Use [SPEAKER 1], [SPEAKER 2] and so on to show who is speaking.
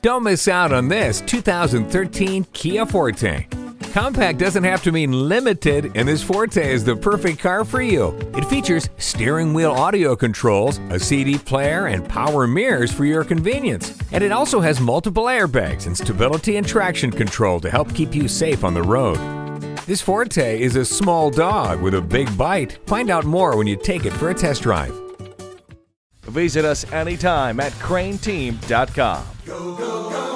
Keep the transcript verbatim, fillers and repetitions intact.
[SPEAKER 1] Don't miss out on this two thousand thirteen Kia Forte. Compact doesn't have to mean limited, and this Forte is the perfect car for you. It features steering wheel audio controls, a C D player, and power mirrors for your convenience. And it also has multiple airbags and stability and traction control to help keep you safe on the road. This Forte is a small dog with a big bite. Find out more when you take it for a test drive.
[SPEAKER 2] Visit us anytime at crain team dot com.
[SPEAKER 3] Go, go, go.